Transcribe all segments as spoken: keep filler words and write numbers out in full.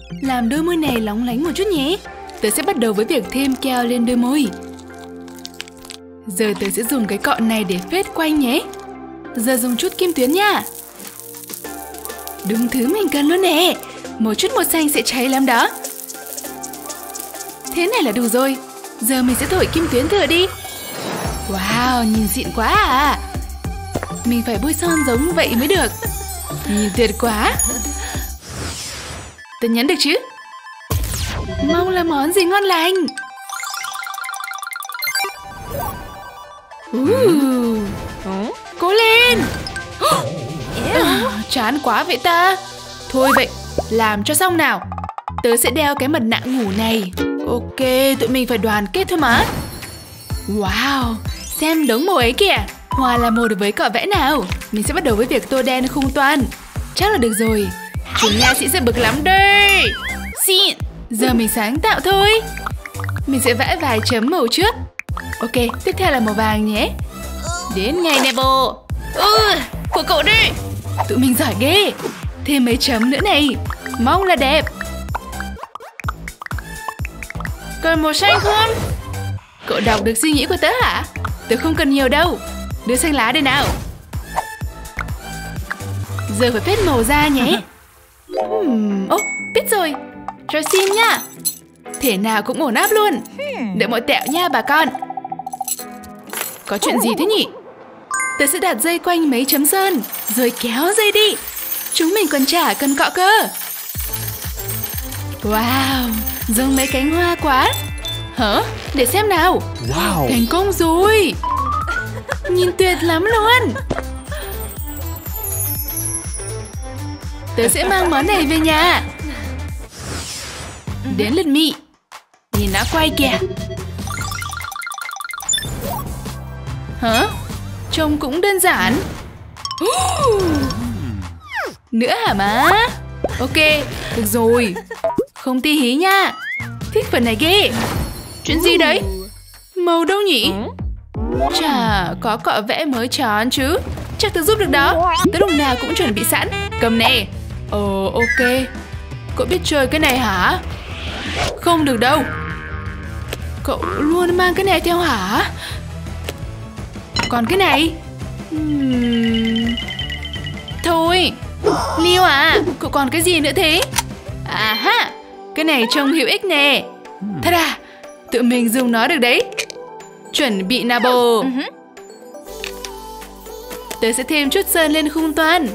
Làm đôi môi này lóng lánh một chút nhé. Tớ sẽ bắt đầu với việc thêm keo lên đôi môi. Giờ tớ sẽ dùng cái cọ này để phết quanh nhé. Giờ dùng chút kim tuyến nha. Đúng thứ mình cần luôn nè. Một chút màu xanh sẽ cháy lắm đó. Thế này là đủ rồi. Giờ mình sẽ thổi kim tuyến thử đi. Wow, nhìn xịn quá à. Mình phải bôi son giống vậy mới được. Nhìn tuyệt quá. Tớ nhắn được chứ? Mong là món gì ngon lành. uh, Cố lên. à, Chán quá vậy ta. Thôi vậy, làm cho xong nào. Tớ sẽ đeo cái mặt nạ ngủ này. Ok, tụi mình phải đoàn kết thôi mà. Wow, xem đống màu ấy kìa. Hòa là một với cọ vẽ nào. Mình sẽ bắt đầu với việc tô đen khung toan. Chắc là được rồi. Chúng nha sĩ sẽ bực lắm đây. Xịn. Giờ mình sáng tạo thôi. Mình sẽ vẽ vài chấm màu trước. Ok, tiếp theo là màu vàng nhé. Đến ngay nè bồ. Ừ, của cậu đi. Tụi mình giỏi ghê. Thêm mấy chấm nữa này. Mong là đẹp. Còn màu xanh không? Cậu đọc được suy nghĩ của tớ hả? Tớ không cần nhiều đâu. Đưa xanh lá đây nào. Giờ phải phết màu ra nhé. Ồ, oh, biết rồi. Cho xin nha. Thể nào cũng ổn áp luôn. Đợi mọi tẹo nha bà con. Có chuyện gì thế nhỉ? Tớ sẽ đặt dây quanh mấy chấm sơn, rồi kéo dây đi. Chúng mình còn chả cần cọ cơ. Wow, giống mấy cánh hoa quá. Hả? Để xem nào. Wow. Thành công rồi. Nhìn tuyệt lắm luôn. Tớ sẽ mang món này về nhà. Đến lượt Mị. Nhìn nó quay kìa. Hả? Trông cũng đơn giản. Nữa hả má? Ok, được rồi. Không tí hí nha. Thích phần này ghê. Chuyện gì đấy? Màu đâu nhỉ? Chà, có cọ vẽ mới chán chứ. Chắc tớ giúp được đó. Tớ lúc nào cũng chuẩn bị sẵn. Cầm nè. Ồ, ok. Cậu biết chơi cái này hả? Không được đâu. Cậu luôn mang cái này theo hả? Còn cái này? uhm... Thôi. Liêu à, cậu còn cái gì nữa thế? À ha, cái này trông hữu ích nè. Thật à, tụi mình dùng nó được đấy. Chuẩn bị nào bồ. Tớ sẽ thêm chút sơn lên khung toan.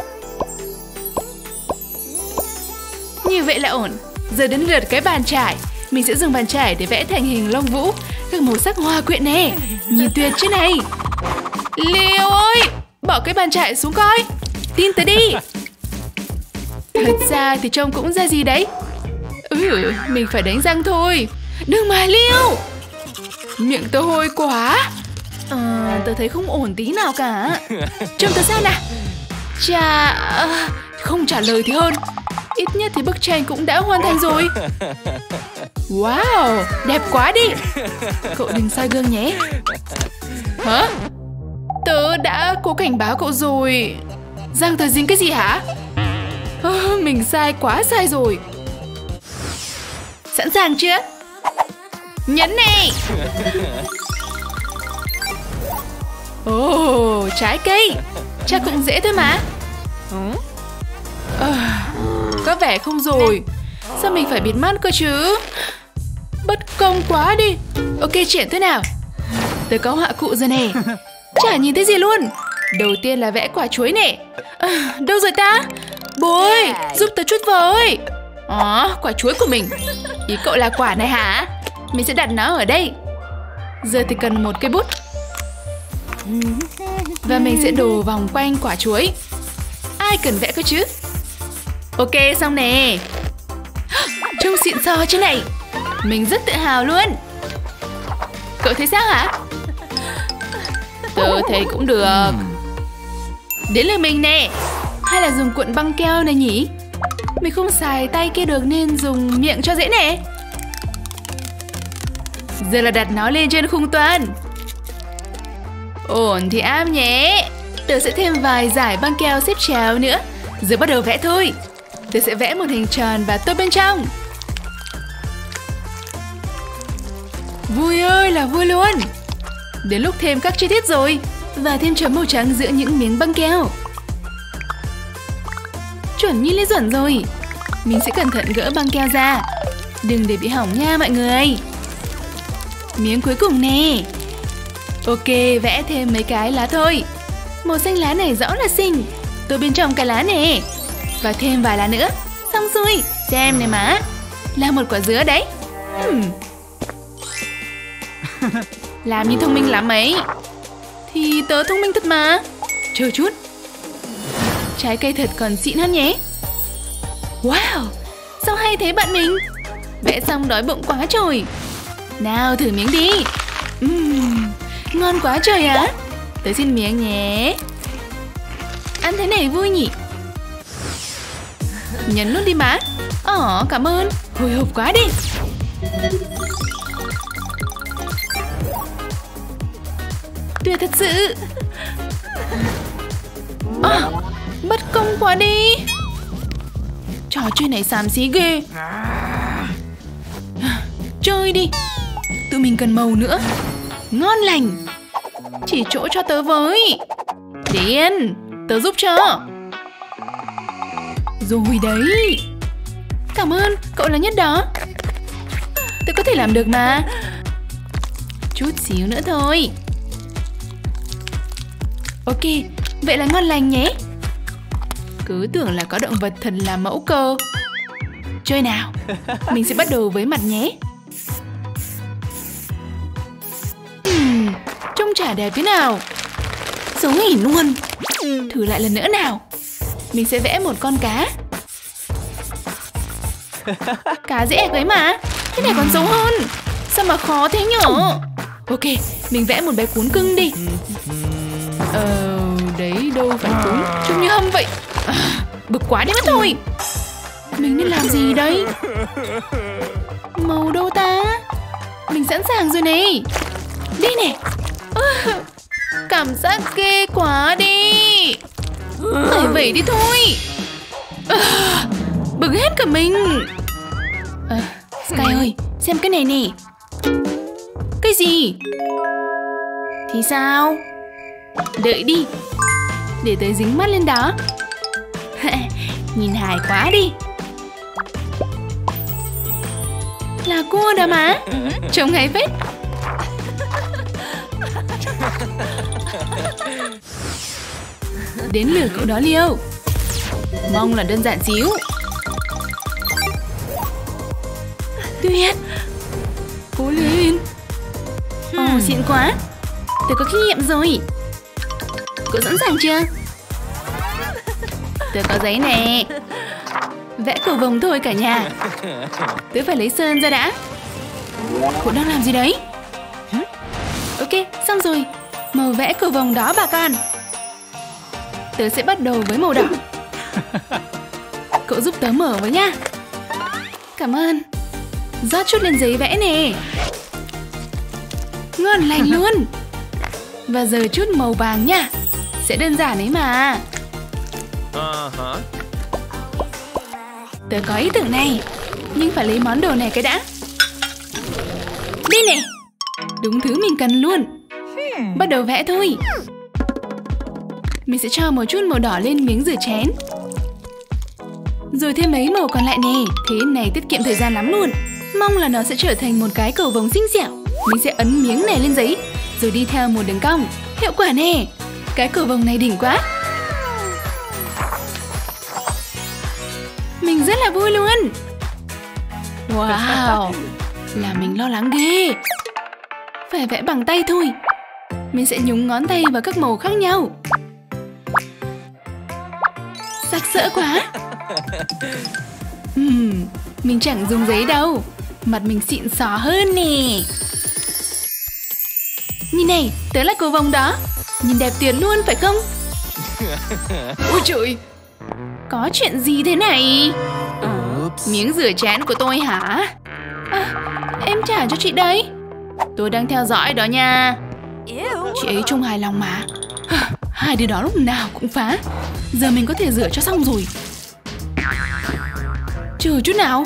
Như vậy là ổn. Giờ đến lượt cái bàn trải. Mình sẽ dùng bàn trải để vẽ thành hình lông vũ. Các màu sắc hoa quyện nè. Nhìn tuyệt chứ này. Liêu ơi, bỏ cái bàn trải xuống coi. Tin tớ đi. Thật ra thì trông cũng ra gì đấy. Ừ, mình phải đánh răng thôi. Đừng mà Liêu. Miệng tớ hôi quá. À, tớ thấy không ổn tí nào cả. Trông tớ sao nào. Chà, à, không trả lời thì hơn. Ít nhất thì bức tranh cũng đã hoàn thành rồi. Wow, đẹp quá đi. Cậu đừng soi gương nhé. Hả? Tớ đã cố cảnh báo cậu rồi. Răng tớ dính cái gì hả? À, mình sai quá sai rồi. Sẵn sàng chưa? Nhấn này. Ồ, oh, trái cây. Chắc cũng dễ thôi mà. À, có vẻ không rồi. Sao mình phải bịt mắt cơ chứ? Bất công quá đi. Ok, chuyển thế nào. Tớ có họa cụ rồi nè. Chả nhìn thấy gì luôn. Đầu tiên là vẽ quả chuối nè. À, đâu rồi ta? Bố ơi, giúp tớ chút với. À, quả chuối của mình. Ý cậu là quả này hả? Mình sẽ đặt nó ở đây. Giờ thì cần một cây bút. Và mình sẽ đổ vòng quanh quả chuối. Ai cần vẽ cơ chứ? Ok, xong nè. Trông xịn sò chứ này. Mình rất tự hào luôn. Cậu thấy sao hả? Tớ thấy cũng được. Đến lượt mình nè. Hay là dùng cuộn băng keo này nhỉ? Mình không xài tay kia được nên dùng miệng cho dễ nè. Giờ là đặt nó lên trên khung toan. Ổn thì áp nhé. Tớ sẽ thêm vài dải băng keo xếp chéo nữa. Giờ bắt đầu vẽ thôi. Tôi sẽ vẽ một hình tròn và tô bên trong. Vui ơi là vui luôn. Đến lúc thêm các chi tiết rồi. Và thêm chấm màu trắng giữa những miếng băng keo. Chuẩn như lý chuẩn rồi. Mình sẽ cẩn thận gỡ băng keo ra. Đừng để bị hỏng nha mọi người. Miếng cuối cùng nè. Ok, vẽ thêm mấy cái lá thôi. Màu xanh lá này rõ là xinh. Tô bên trong cái lá nè. Và thêm vài lá nữa. Xong rồi, xem này má. Là một quả dứa đấy. hmm. Làm như thông minh lắm ấy. Thì tớ thông minh thật mà. Chờ chút. Trái cây thật còn xịn hơn nhé. Wow, sao hay thế bạn mình. Vẽ xong đói bụng quá trời. Nào thử miếng đi. uhm, Ngon quá trời á. Tớ xin miếng nhé. Ăn thế này vui nhỉ. Nhấn nút đi má. Ồ, cảm ơn. Hồi hộp quá đi. Tuyệt thật sự. À, bất công quá đi. Trò chơi này xàm xí ghê. Chơi đi. Tụi mình cần màu nữa. Ngon lành. Chỉ chỗ cho tớ với. Điên, tớ giúp cho. Rồi đấy. Cảm ơn, cậu là nhất đó. Tớ có thể làm được mà. Chút xíu nữa thôi. Ok, vậy là ngon lành nhé. Cứ tưởng là có động vật thật là mẫu cơ. Chơi nào. Mình sẽ bắt đầu với mặt nhé. uhm, Trông chả đẹp thế nào. Xấu nghỉ luôn. Thử lại lần nữa nào. Mình sẽ vẽ một con cá. Cá dễ ấy mà. Cái này còn xấu hơn. Sao mà khó thế nhở. Ok, mình vẽ một bé cún cưng đi. Ờ, đấy đâu phải cún. Trông như hâm vậy. À, bực quá đi mất thôi. Mình nên làm gì đây. Màu đâu ta. Mình sẵn sàng rồi này. Đi nè. À, cảm giác ghê quá đi. Phải vậy đi thôi. À, bực hết cả mình. À, Sky ơi, xem cái này nè. Cái gì? Thì sao? Đợi đi. Để tớ dính mắt lên đó. Nhìn hài quá đi. Là cua đó mà. Trông hay phết. Đến lượt cậu đó Leo. Mong là đơn giản xíu. Tuyệt. Cố lên. Ồ, oh, xịn quá. Tớ có kinh nghiệm rồi. Cậu sẵn sàng chưa? Tớ có giấy nè. Vẽ cầu vồng thôi cả nhà. Tớ phải lấy sơn ra đã. Cậu đang làm gì đấy? Ok, xong rồi. Màu vẽ cầu vồng đó bà con. Tớ sẽ bắt đầu với màu đỏ. Cậu giúp tớ mở với nha. Cảm ơn. Rót chút lên giấy vẽ nè. Ngon lành luôn. Và giờ chút màu vàng nha. Sẽ đơn giản ấy mà. Uh-huh. Tớ có ý tưởng này. Nhưng phải lấy món đồ này cái đã. Đi nè. Đúng thứ mình cần luôn. Bắt đầu vẽ thôi. Mình sẽ cho một chút màu đỏ lên miếng rửa chén. Rồi thêm mấy màu còn lại nè. Thế này tiết kiệm thời gian lắm luôn. Mong là nó sẽ trở thành một cái cầu vồng xinh xẻo. Mình sẽ ấn miếng này lên giấy. Rồi đi theo một đường cong. Hiệu quả nè. Cái cầu vồng này đỉnh quá. Mình rất là vui luôn. Wow. Là mình lo lắng ghê. Phải vẽ bằng tay thôi. Mình sẽ nhúng ngón tay vào các màu khác nhau. Sặc sỡ quá. uhm, Mình chẳng dùng giấy đâu. Mặt mình xịn xò hơn nè. Nhìn này, tớ là cầu vồng đó. Nhìn đẹp tuyệt luôn phải không? Ôi trời. Có chuyện gì thế này? Miếng rửa chén của tôi hả? À, em trả cho chị đấy. Tôi đang theo dõi đó nha. Chị ấy trông hài lòng mà. Hai đứa đó lúc nào cũng phá. Giờ mình có thể rửa cho xong rồi. Chờ chút nào.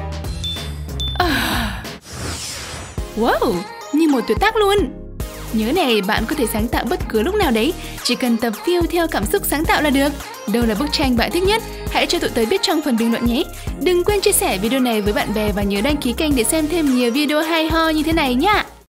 À. Wow, như một tuyệt tác luôn. Nhớ này, bạn có thể sáng tạo bất cứ lúc nào đấy, chỉ cần tập phiêu theo cảm xúc sáng tạo là được. Đâu là bức tranh bạn thích nhất? Hãy cho tụi tớ biết trong phần bình luận nhé. Đừng quên chia sẻ video này với bạn bè và nhớ đăng ký kênh để xem thêm nhiều video hay ho như thế này nhá.